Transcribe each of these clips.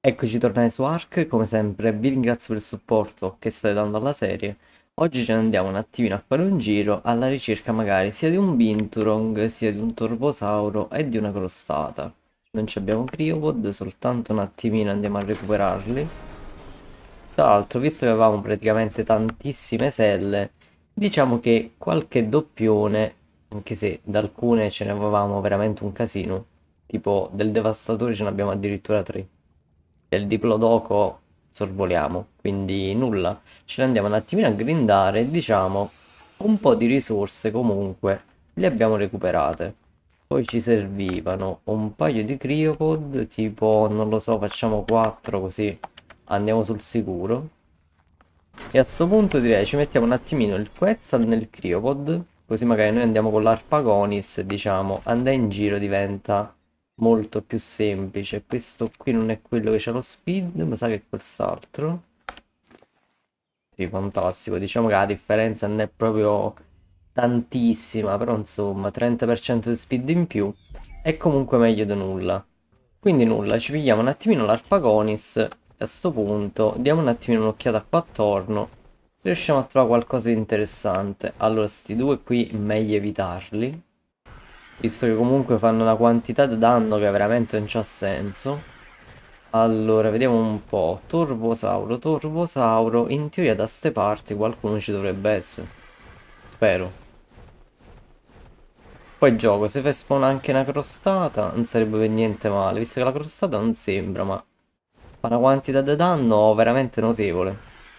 Eccoci tornati su Ark, come sempre vi ringrazio per il supporto che state dando alla serie. Oggi ce ne andiamo un attimino a fare un giro alla ricerca magari sia di un Binturong, sia di un Torbosauro e di una crostata. Non ci abbiamo Cryopod, soltanto un attimino andiamo a recuperarli. Tra l'altro, visto che avevamo praticamente tantissime selle, diciamo che qualche doppione, anche se da alcune ce ne avevamo veramente un casino, tipo del Devastatore ce ne abbiamo addirittura 3. Del Diplodoco sorvoliamo, quindi nulla. Ce ne andiamo un attimino a grindare e diciamo un po' di risorse comunque le abbiamo recuperate. Poi ci servivano un paio di Cryopod, tipo non lo so, facciamo 4 così andiamo sul sicuro. E a sto punto direi ci mettiamo un attimino il Quetzal nel Cryopod, così magari noi andiamo con l'Arpagonis e diciamo andare in giro diventa molto più semplice. Questo qui non è quello che c'ha lo speed, ma sa che è quest'altro. Sì, fantastico. Diciamo che la differenza non è proprio tantissima, però insomma 30% di speed in più è comunque meglio di nulla. Quindi nulla, ci pigliamo un attimino l'Arpagonis e a sto punto diamo un attimino un'occhiata qua attorno. Riusciamo a trovare qualcosa di interessante. Allora, sti due qui meglio evitarli, visto che comunque fanno una quantità di danno che veramente non c'ha senso. Allora, vediamo un po'. Torbosauro, Torbosauro. In teoria da ste parti qualcuno ci dovrebbe essere. Spero. Poi gioco, se fai spawn anche una crostata, non sarebbe per niente male, visto che la crostata non sembra, ma fa una quantità di danno veramente notevole.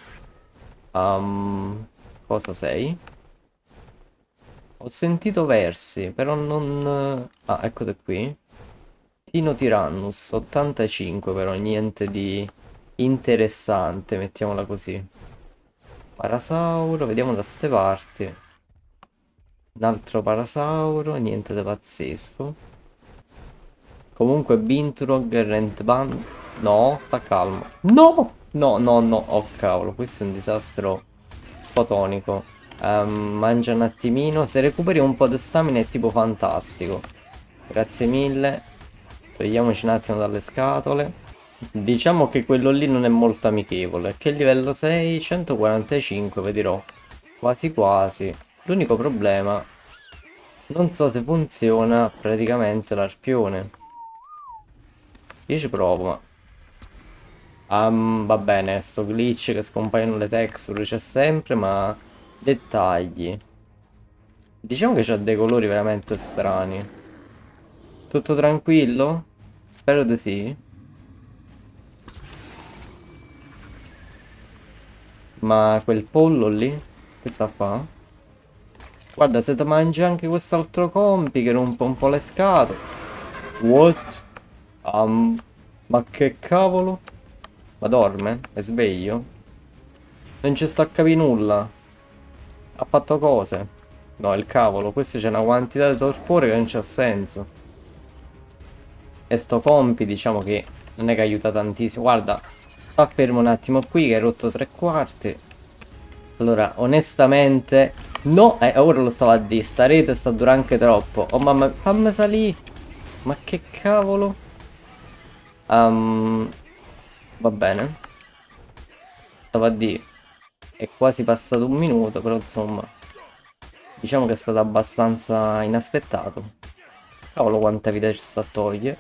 Cosa sei? Ho sentito versi, però non... Ah, eccoti qui. Tino Tyrannus, 85 però, niente di interessante, mettiamola così. Parasauro, vediamo da ste parti. Un altro parasauro, niente di pazzesco. Comunque Binturog, Rentban... No, sta calmo. No! No, no, no. Oh cavolo, questo è un disastro fotonico. Mangia un attimino. Se recuperi un po' di stamina è tipo fantastico. Grazie mille. Togliamoci un attimo dalle scatole. Diciamo che quello lì non è molto amichevole. Che livello 6? 145, vedrò. Quasi quasi. L'unico problema... Non so se funziona praticamente l'arpione. Io ci provo, ma... va bene, sto glitch che scompaiono le texture c'è sempre, ma... Dettagli. Diciamo che c'ha dei colori veramente strani. Tutto tranquillo? Spero di sì. Ma quel pollo lì? Che sta a fa? Guarda, se ti mangi anche quest'altro compi che rompe un po' le scatole. What? Ma che cavolo? Ma dorme? È sveglio? Non ci sto a capire nulla. Ha fatto cose. No, il cavolo, questo c'è una quantità di torpore che non c'ha senso. E sto compi, diciamo che non è che aiuta tantissimo. Guarda, sta fermo un attimo qui che hai rotto tre quarti. Allora, onestamente... No, ora lo stavo a dire, sta rete sta durando anche troppo. Oh mamma, fammi salire. Ma che cavolo? Ehm, va bene. Stavo a dire, è quasi passato un minuto, però insomma... Diciamo che è stato abbastanza inaspettato. Cavolo quanta vita ci sta a togliere.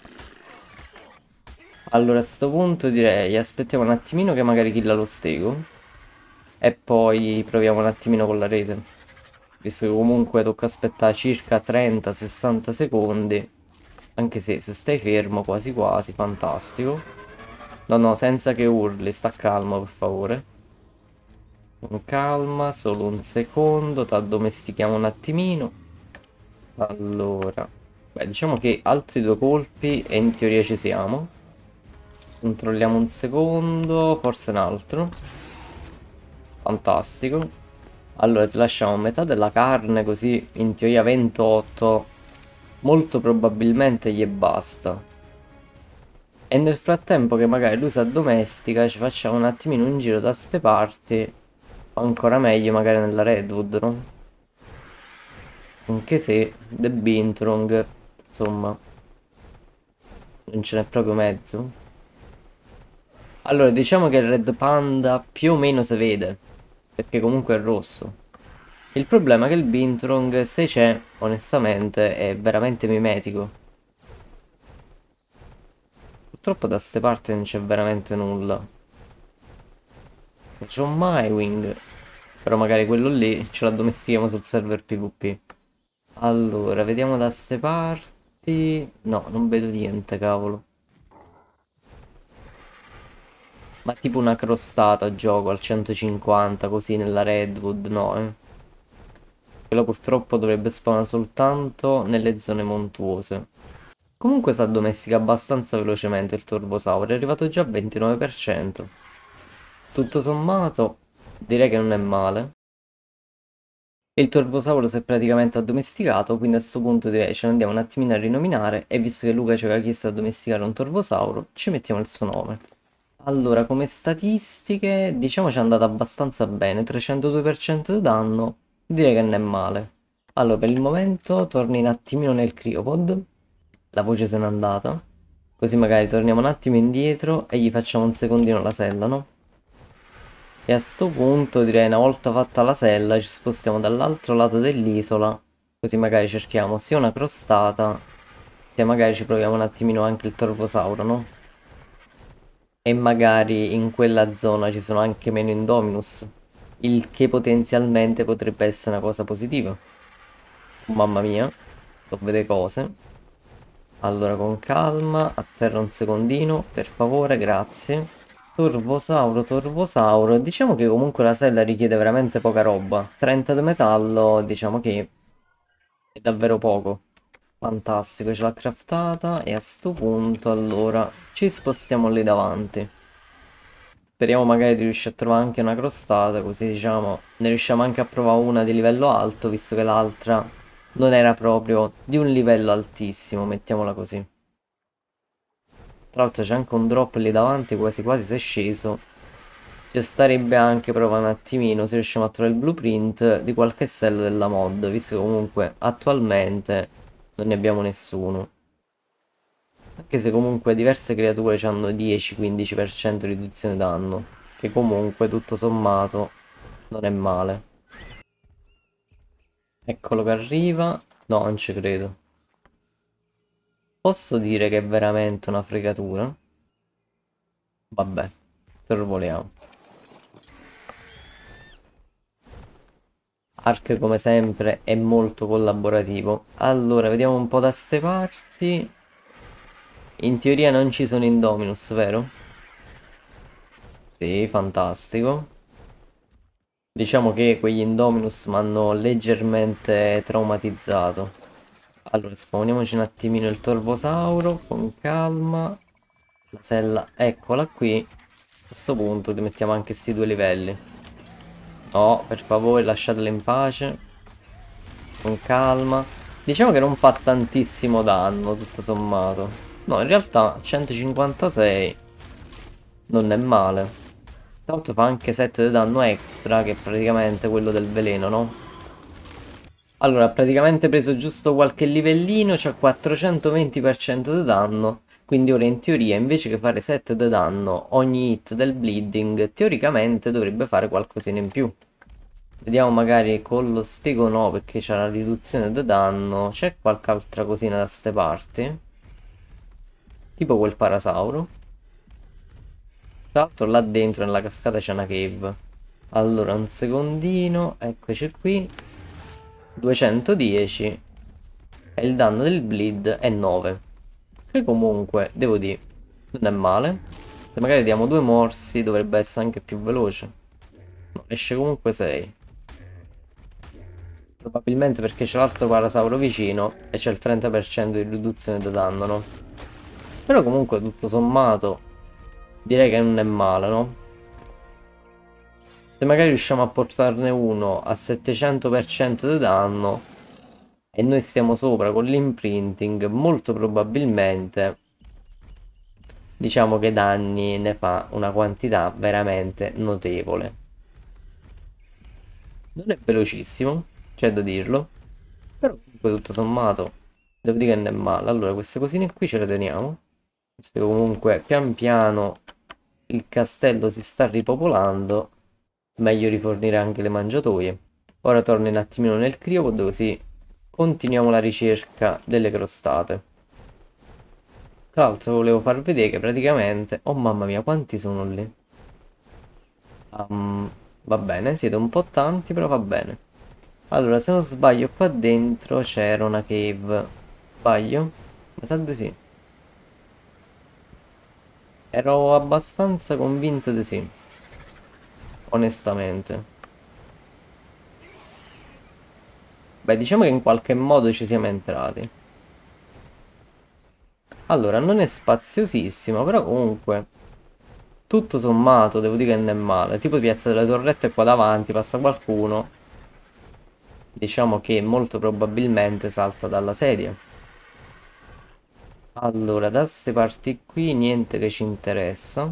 Allora a sto punto direi aspettiamo un attimino che magari killa lo stego. E poi proviamo un attimino con la rete. Visto che comunque tocca aspettare circa 30-60 secondi. Anche se stai fermo quasi quasi, fantastico. No no, senza che urli, sta calmo per favore. Con calma, solo un secondo, ti addomestichiamo un attimino. Allora, beh, diciamo che altri due colpi e in teoria ci siamo. Controlliamo un secondo, forse un altro. Fantastico. Allora, ti lasciamo metà della carne, così in teoria 28 molto probabilmente gli basta. E nel frattempo che magari lui si addomestica, ci facciamo un attimino un giro da ste parti. O ancora meglio magari nella Redwood, no? Anche se The Binturong, insomma, non ce n'è proprio mezzo. Allora, diciamo che il Red Panda più o meno si vede, perché comunque è rosso. Il problema è che il Binturong, se c'è, onestamente, è veramente mimetico. Purtroppo da ste parti non c'è veramente nulla. C'è un Mywing, però magari quello lì ce l'addomestichiamo sul server PvP. Allora, vediamo da ste parti. No, non vedo niente, cavolo. Ma tipo una crostata gioco al 150 così nella Redwood, no, eh. Quello purtroppo dovrebbe spawnare soltanto nelle zone montuose. Comunque si addomestica abbastanza velocemente il Turbosaur, è arrivato già al 29%. Tutto sommato, direi che non è male. E il Turbosauro si è praticamente addomesticato, quindi a questo punto direi ce ne andiamo un attimino a rinominare e visto che Luca ci aveva chiesto di addomesticare un Turbosauro, ci mettiamo il suo nome. Allora, come statistiche, diciamo ci è andata abbastanza bene, 302% di danno, direi che non è male. Allora, per il momento torni un attimino nel Cryopod, la voce se n'è andata, così magari torniamo un attimo indietro e gli facciamo un secondino la sella, no? E a sto punto direi una volta fatta la sella ci spostiamo dall'altro lato dell'isola, così magari cerchiamo sia una crostata, sia magari ci proviamo un attimino anche il torvosauro, no? E magari in quella zona ci sono anche meno Indominus, il che potenzialmente potrebbe essere una cosa positiva. Oh, mamma mia, sto a vedere cose. Allora con calma, atterra un secondino, per favore, grazie. Turbosauro, Turbosauro, diciamo che comunque la sella richiede veramente poca roba. 30 di metallo, diciamo che è davvero poco. Fantastico, ce l'ha craftata e a sto punto allora ci spostiamo lì davanti. Speriamo magari di riuscire a trovare anche una crostata, così diciamo ne riusciamo anche a provare una di livello alto, visto che l'altra non era proprio di un livello altissimo, mettiamola così. Tra l'altro c'è anche un drop lì davanti, quasi quasi si è sceso. Ci starebbe anche provare un attimino se riusciamo a trovare il blueprint di qualche sella della mod, visto che comunque attualmente non ne abbiamo nessuno. Anche se comunque diverse creature hanno 10-15% riduzione danno, che comunque tutto sommato non è male. Eccolo che arriva. No, non ci credo. Posso dire che è veramente una fregatura? Vabbè, sorvoliamo. Ark come sempre è molto collaborativo. Allora, vediamo un po' da ste parti. In teoria non ci sono Indominus, vero? Sì, fantastico. Diciamo che quegli Indominus mi hanno leggermente traumatizzato. Allora, spawniamoci un attimino il Torvosauro, con calma. La sella, eccola qui. A questo punto ti mettiamo anche questi due livelli. No, per favore, lasciatela in pace. Con calma. Diciamo che non fa tantissimo danno, tutto sommato. No, in realtà 156 non è male. Tra l'altro fa anche 7 di danno extra, che è praticamente quello del veleno, no? Allora, ha praticamente preso giusto qualche livellino, c'ha 420% di danno, quindi ora in teoria invece che fare 7 di danno ogni hit del bleeding, teoricamente dovrebbe fare qualcosina in più. Vediamo magari con lo stego no, perché c'è la riduzione di danno, c'è qualche altra cosina da ste parti, tipo quel parasauro. Tra l'altro là dentro nella cascata c'è una cave. Allora, un secondino, eccoci qui. 210 e il danno del bleed è 9. Che comunque, devo dire, non è male. Se magari diamo due morsi dovrebbe essere anche più veloce. No, esce comunque 6. Probabilmente perché c'è l'altro parasauro vicino e c'è il 30% di riduzione di danno, no? Però comunque tutto sommato direi che non è male, no? Se magari riusciamo a portarne uno a 700% di danno e noi stiamo sopra con l'imprinting, molto probabilmente diciamo che danni ne fa una quantità veramente notevole. Non è velocissimo, c'è da dirlo, però comunque tutto sommato devo dire che non è male. Allora queste cosine qui ce le teniamo. Queste comunque pian piano il castello si sta ripopolando, meglio rifornire anche le mangiatoie. Ora torno un attimino nel criopod così continuiamo la ricerca delle crostate. Tra l'altro volevo far vedere che praticamente... Oh mamma mia, quanti sono lì? Va bene, siete un po' tanti, però va bene. Allora, se non sbaglio, qua dentro c'era una cave. Sbaglio? Mi sa di sì. Ero abbastanza convinto di sì, onestamente. Beh, diciamo che in qualche modo ci siamo entrati. Allora, non è spaziosissimo, però comunque, tutto sommato, devo dire che non è male. Tipo piazza delle torrette qua davanti, passa qualcuno. Diciamo che molto probabilmente salta dalla sedia. Allora, da queste parti qui niente che ci interessa.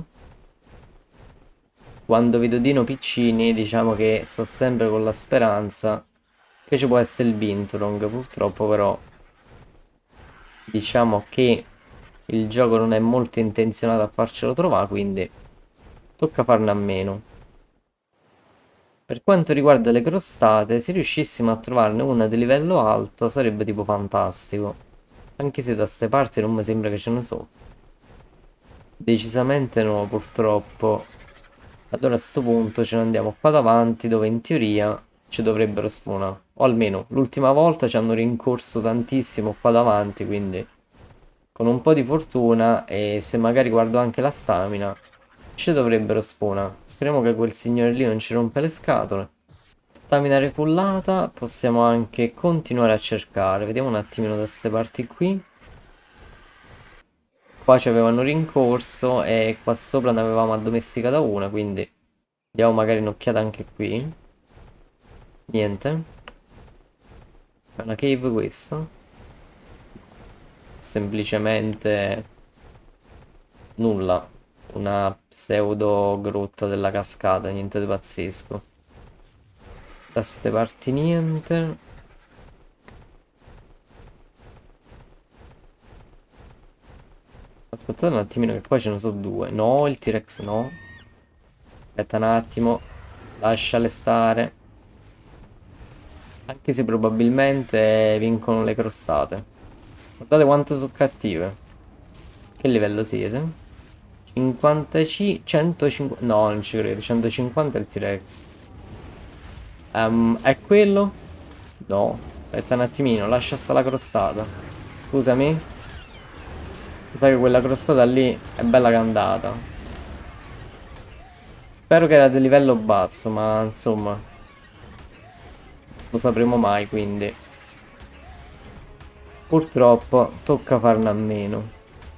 Quando vedo Dino piccini, diciamo che sto sempre con la speranza che ci può essere il Binturong. Purtroppo però, diciamo che il gioco non è molto intenzionato a farcelo trovare, quindi tocca farne a meno. Per quanto riguarda le crostate, se riuscissimo a trovarne una di livello alto sarebbe tipo fantastico. Anche se da ste parti non mi sembra che ce ne so. Decisamente no, purtroppo. Allora a sto punto ce ne andiamo qua davanti dove in teoria ci dovrebbero spawnare. O almeno l'ultima volta ci hanno rincorso tantissimo qua davanti, quindi con un po' di fortuna e se magari guardo anche la stamina ci dovrebbero spawnare. Speriamo che quel signore lì non ci rompe le scatole. Stamina refullata, possiamo anche continuare a cercare. Vediamo un attimino da queste parti qui. Qua ci avevano rincorso e qua sopra ne avevamo addomesticata una, quindi diamo magari un'occhiata anche qui. Niente. È una cave questa? Semplicemente nulla. Una pseudo grotta della cascata, niente di pazzesco. Da ste parti niente. Aspettate un attimino che qua ce ne sono due. No, il T-Rex no. Aspetta un attimo. Lasciale stare. Anche se probabilmente vincono le crostate. Guardate quanto sono cattive. Che livello siete? 55... 150... No, non ci credo. 150 è il T-Rex. È quello? No. Aspetta un attimino, lascia sta la crostata. Scusami. Sai che quella crostata lì è bella candata. Spero che era del livello basso, ma insomma, lo sapremo mai, quindi. Purtroppo tocca farne a meno.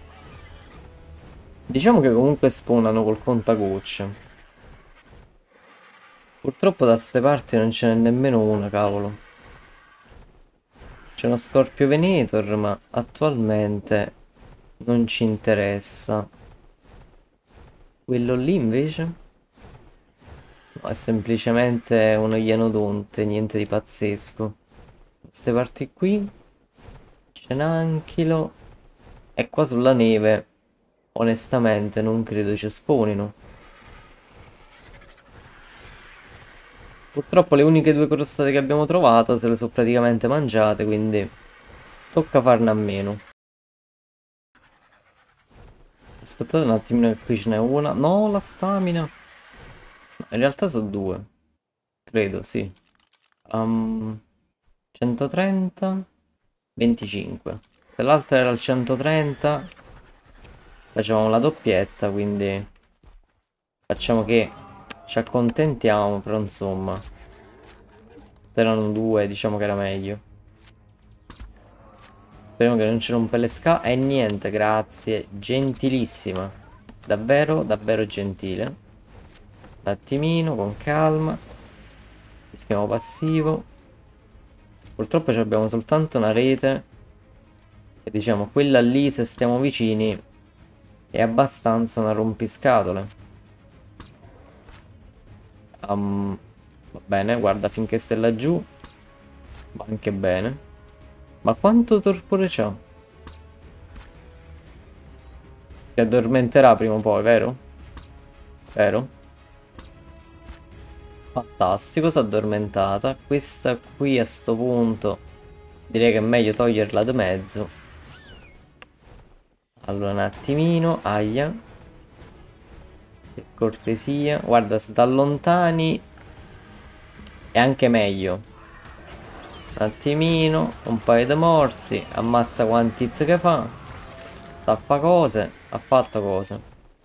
Diciamo che comunque spawnano col contagocce. Purtroppo da ste parti non ce n'è nemmeno una, cavolo. C'è uno Scorpio Venator, ma attualmente non ci interessa. Quello lì invece? No, è semplicemente uno ienodonte, niente di pazzesco. Queste parti qui c'è un anchilo. E qua sulla neve, onestamente, non credo ci spawnino. Purtroppo le uniche due crostate che abbiamo trovato se le sono praticamente mangiate, quindi tocca farne a meno. Aspettate un attimino che qui ce n'è una. No, la stamina. No, in realtà sono due. Credo, sì. 130, 25. Se l'altra era il 130, facevamo la doppietta, quindi facciamo che ci accontentiamo, però insomma, se erano due, diciamo che era meglio. Speriamo che non ci rompe le scale. E niente, grazie, gentilissima. Davvero, davvero gentile. Un attimino, con calma. Rischiamo passivo. Purtroppo abbiamo soltanto una rete. E diciamo, quella lì, se stiamo vicini, è abbastanza una rompiscatole. Va bene, guarda finché stai laggiù. Va anche bene. Ma quanto torpore c'ha? Si addormenterà prima o poi, vero? Vero? Fantastico, si è addormentata. Questa qui a sto punto direi che è meglio toglierla di mezzo. Allora un attimino, aia. Per cortesia. Guarda, se da lontani è anche meglio. Un attimino, un paio di morsi. Ammazza quanti hit che fa. Stappa cose. Ha fatto cose.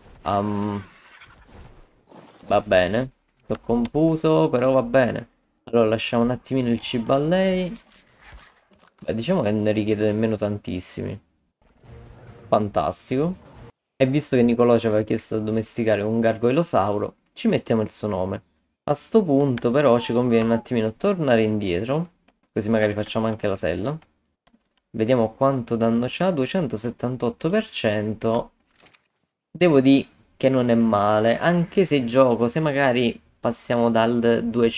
Va bene. Sto confuso, però va bene. Allora lasciamo un attimino il cibo a lei. Beh, diciamo che non ne richiede nemmeno tantissimi. Fantastico. E visto che Nicolò ci aveva chiesto di addomesticare un gargoilosauro, ci mettiamo il suo nome. A sto punto però ci conviene un attimino tornare indietro, così magari facciamo anche la sella. Vediamo quanto danno c'ha, 278%. Devo dire che non è male, anche se gioco, se magari passiamo dal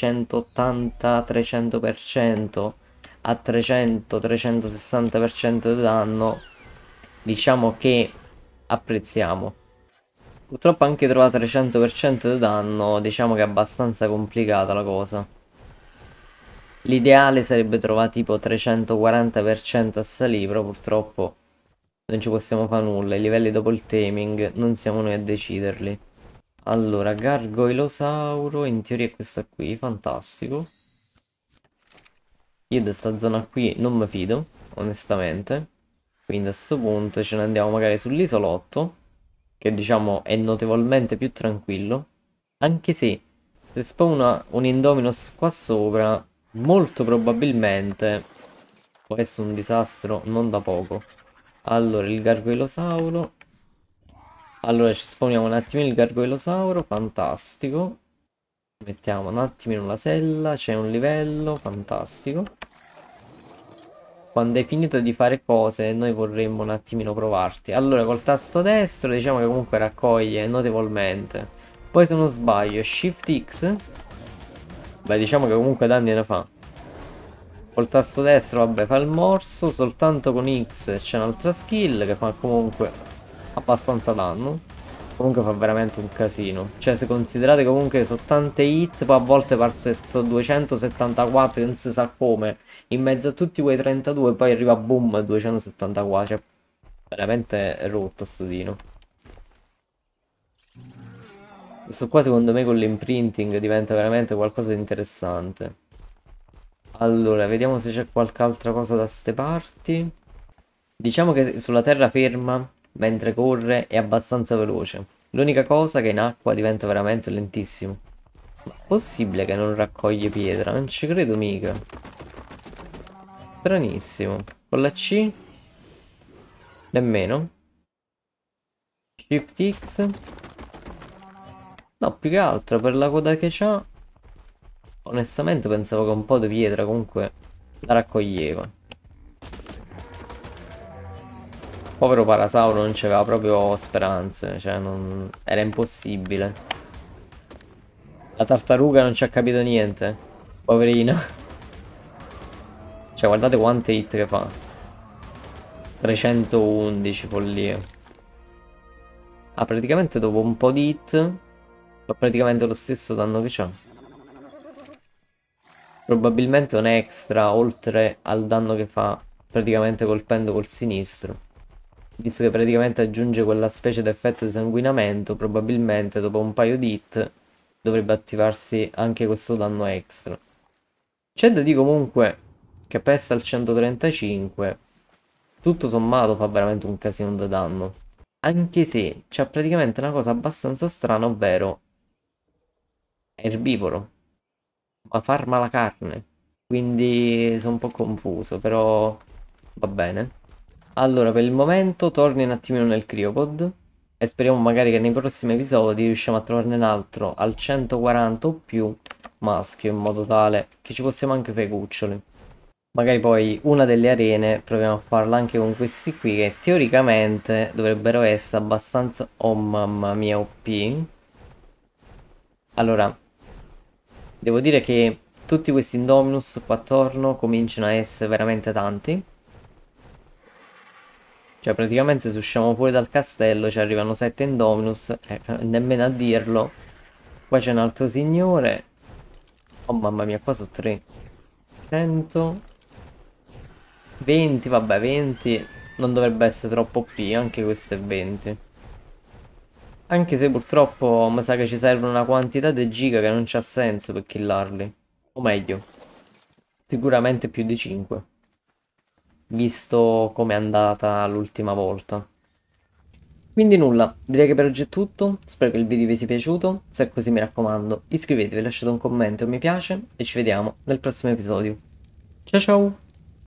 280-300% a 300-360% di danno, diciamo che apprezziamo. Purtroppo anche trovare 300% di danno, diciamo che è abbastanza complicata la cosa. L'ideale sarebbe trovare tipo 340% a salire, però purtroppo non ci possiamo fare nulla. I livelli dopo il taming non siamo noi a deciderli. Allora, Gargoilosauro, in teoria è questa qui, fantastico. Io di sta zona qui non mi fido, onestamente. Quindi a questo punto ce ne andiamo magari sull'isolotto, che diciamo è notevolmente più tranquillo. Anche se spawna un Indominus qua sopra, molto probabilmente può essere un disastro non da poco. Allora, il Gargoilosauro. Allora, ci spawniamo un attimino il Gargoilosauro, fantastico. Mettiamo un attimino la sella, c'è un livello, fantastico. Quando hai finito di fare cose, noi vorremmo un attimino provarti. Allora, col tasto destro, diciamo che comunque raccoglie notevolmente. Poi se non sbaglio, Shift X. Beh, diciamo che comunque danni ne fa. Col tasto destro, vabbè, fa il morso. Soltanto con X c'è un'altra skill che fa comunque abbastanza danno. Comunque fa veramente un casino. Cioè, se considerate comunque che sono tante hit, poi a volte sono 274, che non si sa come. In mezzo a tutti quei 32, poi arriva boom 274. Cioè, veramente è rotto sto dino. Questo qua secondo me con l'imprinting diventa veramente qualcosa di interessante. Allora, vediamo se c'è qualche altra cosa da ste parti. Diciamo che sulla terraferma, mentre corre, è abbastanza veloce. L'unica cosa è che in acqua diventa veramente lentissimo. Ma è possibile che non raccoglie pietra? Non ci credo mica. Stranissimo. Con la C? Nemmeno. Shift X? No, più che altro per la coda che c'ha. Onestamente pensavo che un po' di pietra comunque la raccoglieva. Povero Parasauro non c'aveva proprio speranze, cioè non... era impossibile. La tartaruga non ci ha capito niente. Poverina. Cioè guardate quante hit che fa. 311, follia. Ah, praticamente dopo un po' di hit fa praticamente lo stesso danno che c'ha. Probabilmente un extra oltre al danno che fa praticamente colpendo col sinistro. Visto che praticamente aggiunge quella specie di effetto di sanguinamento, probabilmente dopo un paio di hit dovrebbe attivarsi anche questo danno extra. C'è da dire comunque che pesa al 135, tutto sommato fa veramente un casino da danno. Anche se c'è praticamente una cosa abbastanza strana, ovvero è erbivoro, ma farma la carne. Quindi sono un po' confuso, però va bene. Allora, per il momento torni un attimino nel Cryopod e speriamo magari che nei prossimi episodi riusciamo a trovarne un altro al 140 o più maschio, in modo tale che ci possiamo anche fare i cuccioli. Magari poi una delle arene proviamo a farla anche con questi qui che teoricamente dovrebbero essere abbastanza... Oh mamma mia, OP. Allora, devo dire che tutti questi Indominus qua attorno cominciano a essere veramente tanti. Cioè, praticamente se usciamo fuori dal castello ci arrivano 7 Indominus, nemmeno a dirlo. Qua c'è un altro signore. Oh mamma mia, qua sono 3. 100. 20, vabbè, 20. Non dovrebbe essere troppo OP, anche questo è 20. Anche se purtroppo mi sa che ci serve una quantità di giga che non c'ha senso per killarli. O meglio, sicuramente più di 5. Visto com'è andata l'ultima volta. Quindi nulla, direi che per oggi è tutto, spero che il video vi sia piaciuto, se è così mi raccomando iscrivetevi, lasciate un commento e un mi piace e ci vediamo nel prossimo episodio. Ciao ciao!